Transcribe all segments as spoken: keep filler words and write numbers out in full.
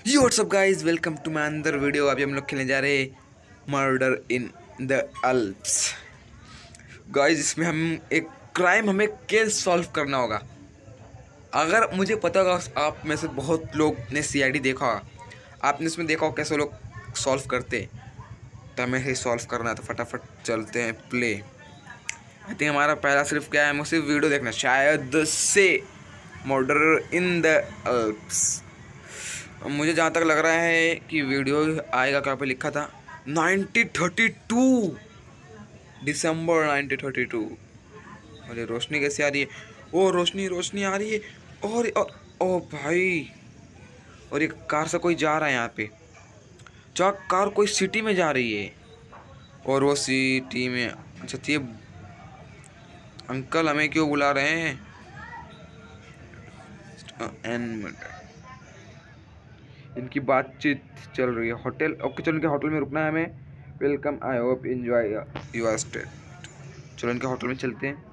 Yo what's up guys, welcome to my another video. अभी हम लोग खेलने जा रहे हैं मर्डर इन द अल्प्स। गाइस, इसमें हम एक क्राइम हमें केस सॉल्व करना होगा। अगर मुझे पता होगा, आप में से बहुत लोग ने सीआईडी देखा होगा, आपने इसमें देखा होगा कैसे लोग सॉल्व करते हैं, तो हमें ही सॉल्व करना है। तो फटाफट चलते हैं प्ले। आई थिंक हमारा पहला सिर्फ क्या है, हमें सिर्फ वीडियो देखना शायद से, मर्डर इन द अल्प्स। मुझे जहाँ तक लग रहा है कि वीडियो आएगा, क्या पे लिखा था नाइनटीन थर्टी टू, दिसंबर नाइनटीन थर्टी टू। अरे रोशनी कैसे आ रही है? ओ रोशनी रोशनी आ रही है। और, और ओ भाई, और एक कार से कोई जा रहा है यहाँ पे। क्या कार कोई सिटी में जा रही है? और वो सिटी में, अच्छा ये अंकल हमें क्यों बुला रहे हैं? एन इनकी बातचीत चल रही है। होटल, ओके चलो इनके होटल में रुकना है हमें। Welcome, I hope enjoy your stay. चलो इनके होटल में चलते हैं।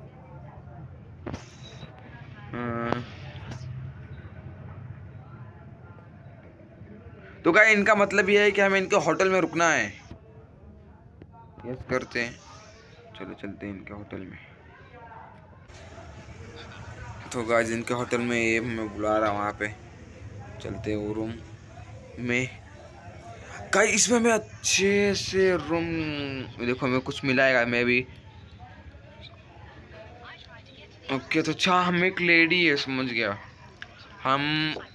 तो क्या इनका मतलब ये है कि हमें इनके होटल में रुकना है? यस करते हैं, चलो चलते हैं इनके होटल में। तो गाइस इनके होटल में ये हमें बुला रहा, वहाँ पे चलते हैं वो रूम में। गाइस इसमें हमें अच्छे से रूम, देखो हमें कुछ मिलाएगा मैं भी। ओके तो अच्छा, हम एक लेडी है, समझ गया। हम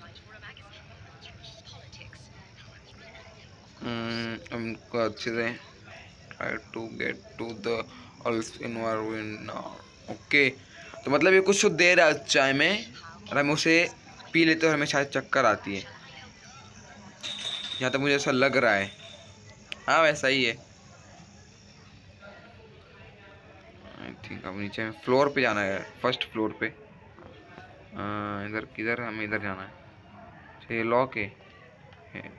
हमको अच्छे से try to get to the Alps environment now. Okay तो मतलब ये कुछ दे रहा है चाय में, और हम उसे पी लेते हैं और हमें शायद चक्कर आती है, यहाँ तक मुझे ऐसा लग रहा है। हाँ वैसा ही है। आई थिंक अब नीचे में फ्लोर पे जाना है, फर्स्ट फ्लोर पे। इधर किधर, हमें इधर जाना है। ये लॉक है, है।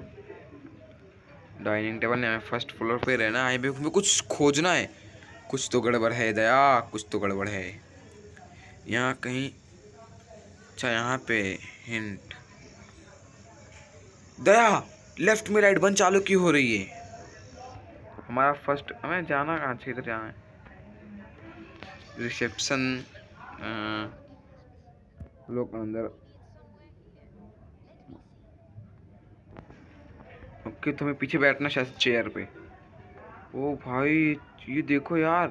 डाइनिंग टेबल ने, हमें फर्स्ट फ्लोर पे रहना है। हमें कुछ खोजना है, कुछ तो गड़बड़ है दया, कुछ तो गड़बड़ है यहाँ कहीं। अच्छा यहाँ पे हिंट, दया लेफ्ट में राइट बन चालू क्यों हो रही है? हमारा फर्स्ट, हमें जाना कहाँ से? इधर जाना है रिसेप्शन। लोग अंदर। ओके तो हमें पीछे बैठना शायद चेयर पे। ओ भाई ये देखो यार,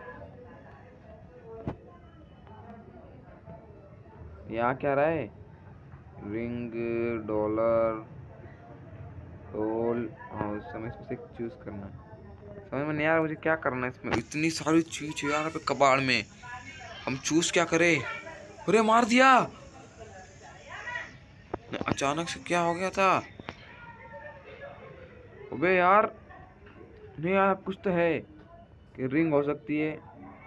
यहाँ क्या रहा है? Ring, dollar, role house. हमें इसमें से चूज करना है। समझ में नहीं आ रहा मुझे क्या करना है इसमें, इतनी सारी चीज है यार पे कबाड़ में। हम चूज क्या करें? अरे मार दिया अचानक से, क्या हो गया था? अबे यार, नहीं यार कुछ तो है कि रिंग हो सकती है,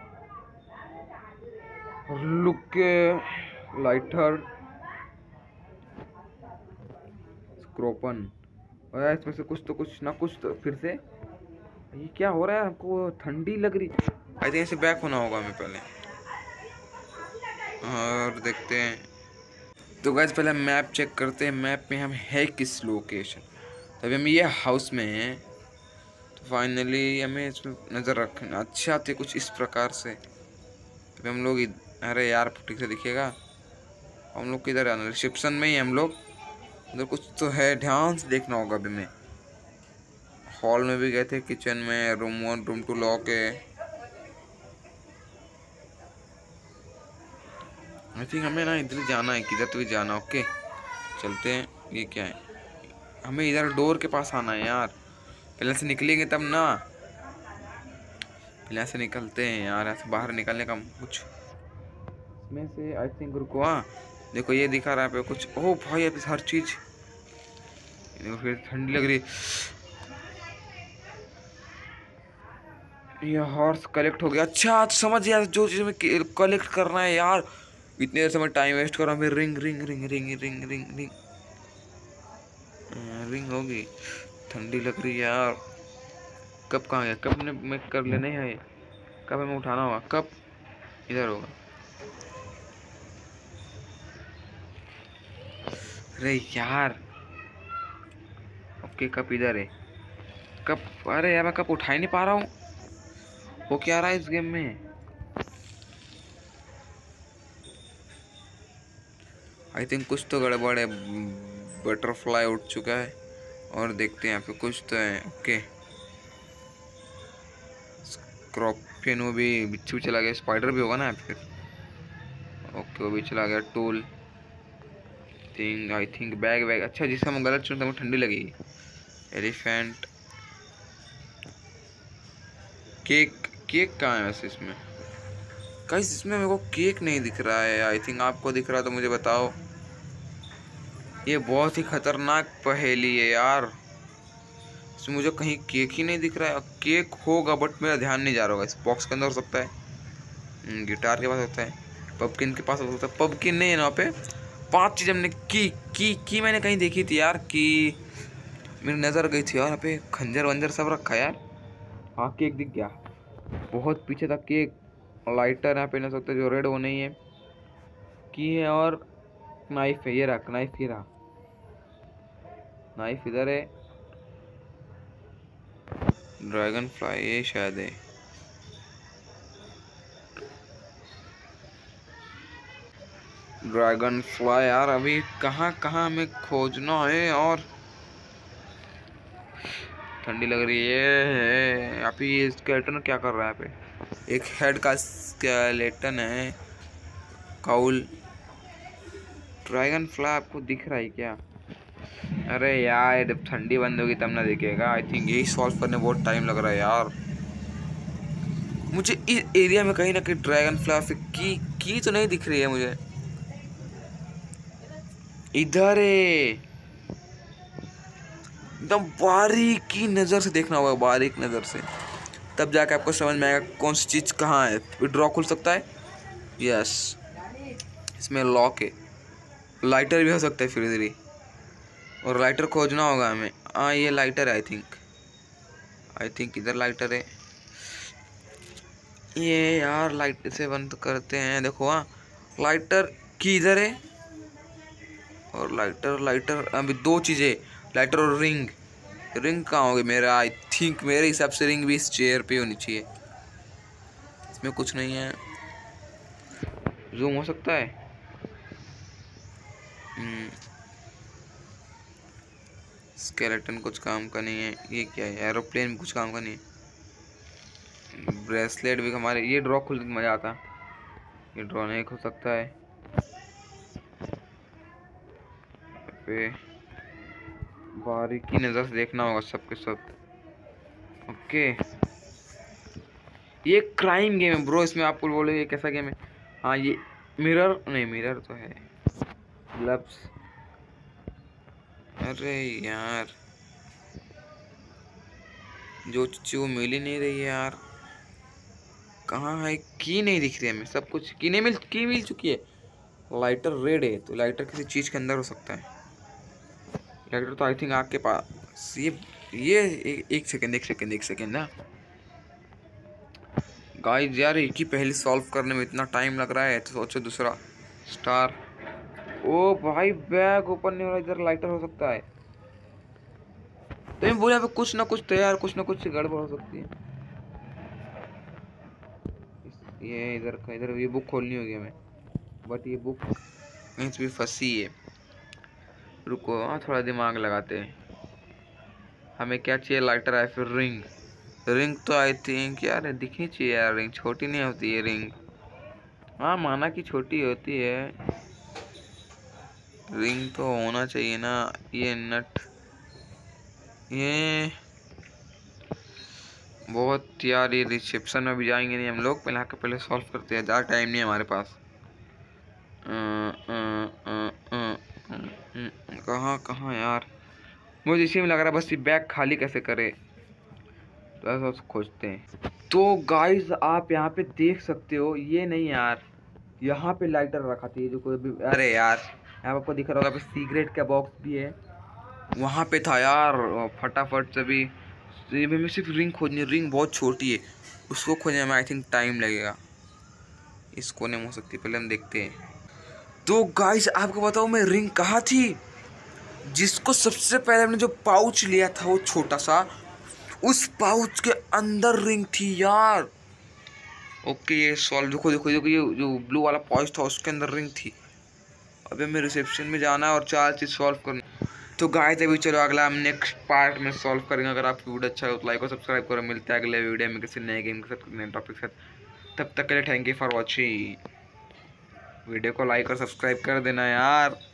लुक के लाइटर, स्क्रोपन। और यार इसमें से कुछ तो कुछ ना कुछ तो फिर से। ये क्या हो रहा है? हमको ठंडी लग रही। आई थिंक ऐसे बैक होना होगा हमें पहले, और देखते हैं। तो गाइस पहले मैप चेक करते हैं, मैप में हम है किस लोकेशन। तभी हम ये हाउस में हैं। तो फाइनली हमें इसमें नज़र रखना अच्छा थे कुछ इस प्रकार से। तभी हम लोग, अरे यार ठीक से दिखेगा। हम लोग किधर आना? रिसेप्शन में ही हम लोग। उधर कुछ तो है, ध्यान से देखना होगा। अभी मैं हॉल में भी गए थे, किचन में, room one room two lock है। आई थिंक हमें ना इधर जाना है, किधर तो भी जाना। ओके चलते हैं। ये क्या है? हमें इधर डोर के पास आना है यार, पहले से निकलेंगे तब ना। पहले से निकलते हैं यार, ऐसे बाहर निकलने का कुछ इसमें से। आई थिंक रुको, हाँ देखो ये दिखा रहा है पे कुछ। ओह भाई अभी हर चीज, फिर ठंडी लग रही। ये हॉर्स कलेक्ट हो गया। अच्छा तो समझ गया जो चीज में कलेक्ट करना है यार। इतने देर समय टाइम वेस्ट करो। हमें ring ring ring ring ring ring ring ring होगी। ठंडी लग रही है यार। कब कहाँ गया? कब ने मैं कर लेना है, कब हमें उठाना होगा? कब इधर होगा? अरे यार ओके कप इधर है। कप, अरे यार मैं कप उठा ही नहीं पा रहा हूँ। वो क्या रहा है इस गेम में? आई थिंक कुछ तो गड़बड़ है। बटरफ्लाई उठ चुका है और देखते हैं यहाँ पे कुछ तो है। ओके स्कॉर्पियन, वो भी बिच्छू चला गया। स्पाइडर भी होगा ना फिर। ओके वो भी चला गया। Tool thing, I think bag वैग। अच्छा जिसका मैं गलत चुनता हूँ ठंडी लगेगी। एलिफेंट, केक, केक कहाँ है वैसे इसमें? गाइस इसमें मेरे को केक नहीं दिख रहा है। आई थिंक आपको दिख रहा है तो मुझे बताओ। ये बहुत ही खतरनाक पहेली है यार। इसमें मुझे कहीं केक ही नहीं दिख रहा है। केक होगा बट मेरा ध्यान नहीं जा रहा होगा। इस बॉक्स के अंदर हो सकता है, गिटार के पास होता है, पम्पकिन के पास हो सकता है। पम्पकिन नहीं है ना पे। पांच चीज हमने की की की मैंने कहीं देखी थी यार। की मेरी नज़र गई थी यार। यहाँ पे खंजर वंजर सब रखा है यार। हाँ केक दिख गया। बहुत पीछे तक केक। लाइटर यहाँ पे ना सकते जो रेड वो नहीं है। की है और नाइफ है। ये रहा नाइफ, ये रहा नाइफ इधर है। ड्रैगन फ्लाई ये शायद है। ड्रैगन फ्लाई यार अभी कहाँ कहाँ हमें खोजना है। और ठंडी लग रही है। यहाँ पे ये स्केलेटन क्या कर रहा है? यहाँ पे एक हेड का स्केलेटन है। काउल, ड्रैगन फ्लाई आपको दिख रहा है क्या? अरे यार जब ठंडी बंद होगी तब ना दिखेगा। आई थिंक यही सॉल्व करने बहुत टाइम लग रहा है यार मुझे। इस एरिया में कहीं ना कहीं ड्रैगन फ्लाई की की तो नहीं दिख रही है मुझे। इधर है। एकदम बारीकी नज़र से देखना होगा, बारीक नज़र से, तब जाके आपको समझ में आएगा कौन सी चीज़ कहाँ है। ड्रॉ खुल सकता है। यस इसमें लॉक है। लाइटर भी हो सकता है फिर इधर ही। और लाइटर खोजना होगा हमें। हाँ ये लाइटर है आई थिंक। आई थिंक इधर लाइटर है। ये यार लाइट से बंद करते हैं। देखो हाँ लाइटर की इधर है। और लाइटर लाइटर अभी दो चीज़ें, लाइटर और रिंग। रिंग कहाँ होगी मेरा? आई थिंक मेरे हिसाब से रिंग भी इस चेयर पे होनी चाहिए। इसमें कुछ नहीं है। जूम हो सकता है। स्केलेटन कुछ काम का नहीं है। ये क्या है? एरोप्लेन भी कुछ काम का नहीं है। ब्रेसलेट भी हमारे। ये ड्रॉ खुल मज़ा आता। ये ड्रॉ नहीं खुल सकता है। पे बारीकी नज़र से देखना होगा सब के सब। ओके ये क्राइम गेम है ब्रो। इसमें आपको बोले ये कैसा गेम है? हाँ ये मिरर नहीं, मिरर तो है। ग्लव्स, अरे यार जो चीज़ वो मिल ही नहीं रही है यार। कहाँ है? की नहीं दिख रही है हमें। सब कुछ की नहीं मिल की मिल चुकी है। लाइटर रेड है तो लाइटर किसी चीज़ के अंदर हो सकता है। लाइटर तो आई थिंक आग के पास। ये ये एक, एक सेकेंड एक सेकेंड एक सेकेंड ना गाइस यार एक ही पहले सॉल्व करने में इतना टाइम लग रहा है तो सोचो दूसरा स्टार। ओ भाई बैग ओपन नहीं हो रहा। इधर लाइटर हो सकता है। तो मैं बोला कुछ ना कुछ तो यार कुछ ना कुछ गड़बड़ हो सकती है। ये इधर का इधर ये बुक खोलनी होगी हमें बट ये बुक कहीं से भी फंसी है। रुको हाँ थोड़ा दिमाग लगाते हैं। हमें क्या चाहिए? लाइटर है फिर रिंग। रिंग तो आई थिंक यार दिखनी चाहिए यार। रिंग छोटी नहीं होती है रिंग। हाँ माना कि छोटी होती है। रिंग तो होना चाहिए ना। ये नट, ये बहुत यार ये रिसेप्शन में भी जाएंगे नहीं हम लोग। पहले आके पहले सॉल्व करते हैं। ज़्यादा टाइम नहीं है हमारे पास। कहाँ कहाँ यार? मुझे इसी में लग रहा है बस ये बैग खाली कैसे करे तो ऐसा खोजते हैं। तो गाइस आप यहाँ पे देख सकते हो। ये नहीं यार यहाँ पे लाइटर रखा था जो कोई भी। अरे यार यहाँ पे आपको दिख रहा होगा सिगरेट का बॉक्स भी है। वहाँ पे था यार फटाफट से भी। में सिर्फ रिंग खोजनी। रिंग बहुत छोटी है उसको खोजने में आई थिंक टाइम लगेगा। इस कोने में हो सकती है। पहले हम देखते हैं। तो गाइस आपको बताओ मैं रिंग कहाँ थी? जिसको सबसे पहले हमने जो पाउच लिया था वो छोटा सा, उस पाउच के अंदर रिंग थी यार। ओके ये सॉल्व, देखो देखो देखो ये जो ब्लू वाला पाउच था उसके अंदर रिंग थी। अबे हमें रिसेप्शन में जाना है और चार चीज़ सॉल्व करना। तो गाइस अभी चलो अगला हम नेक्स्ट पार्ट में सॉल्व करेंगे। अगर आपको वीडियो अच्छा हो तो लाइक और सब्सक्राइब करो। मिलते हैं अगले वीडियो में किसी नए गेम के साथ, नए टॉपिक के साथ। तब तक के लिए thank you for watching. Video को लाइक और सब्सक्राइब कर देना यार।